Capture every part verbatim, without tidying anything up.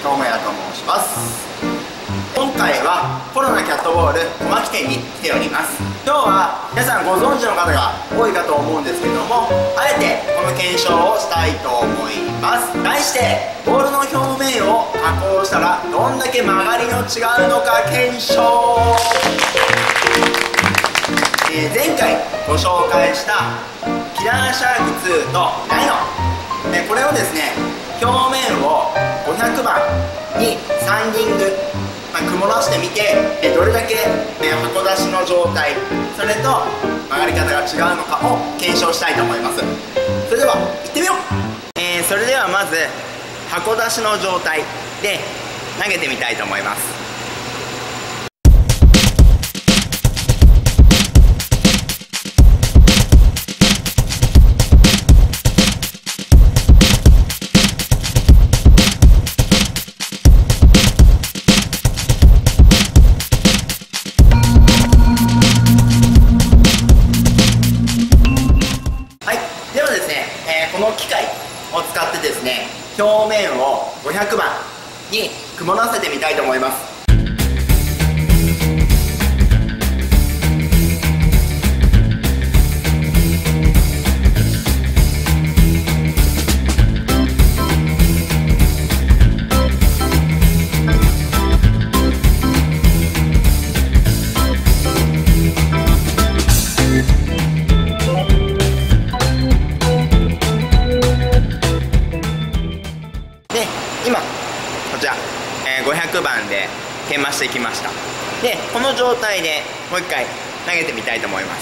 智也と申します。今回はコロナキャットボール小牧店に来ております。今日は皆さんご存知の方が多いかと思うんですけども、あえてこの検証をしたいと思います。題してボールの表面を加工したらどんだけ曲がりの違うのか検証。えー、前回ご紹介したキラーシャークツーとライノ、えー、これをですね表面をごひゃくばんにサンディング、まあ、曇らしてみて、えー、どれだけ、えー、箱出しの状態、それと曲がり方が違うのかを検証したいと思います。それでは行ってみよう。えー、それではまず箱出しの状態で投げてみたいと思います。この機械を使ってですね、表面をごひゃくばんに曇らせてみたいと思います。今こちら、えー、ごひゃくばんで研磨してきました。でこの状態でもう一回投げてみたいと思います。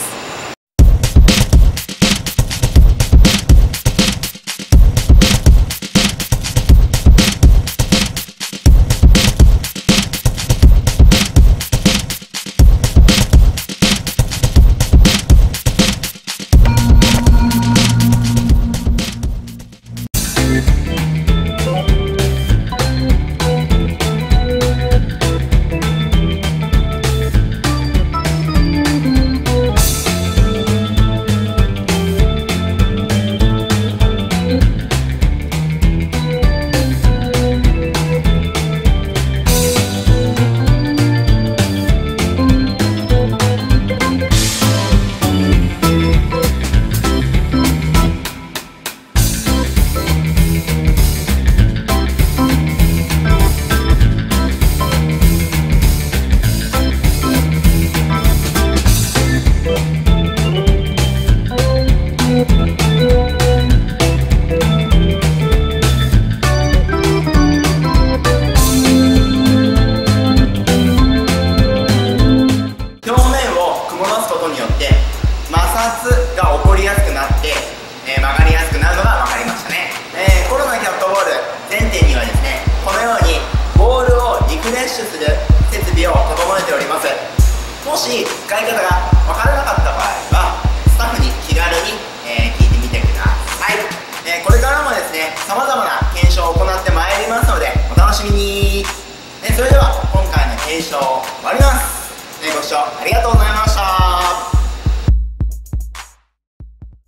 が起こりやすくなって、えー、曲がりやすくなるのが分かりましたね。えー、コロナキャットボール全店にはですね、このようにボールをリフレッシュする設備を整えております。もし使い方が分からなかった場合はスタッフに気軽に、えー、聞いてみてください。えー、これからもですねさまざまな検証を行ってまいりますのでお楽しみに。えー、それでは今回の検証終わります。えー、ご視聴ありがとうございました。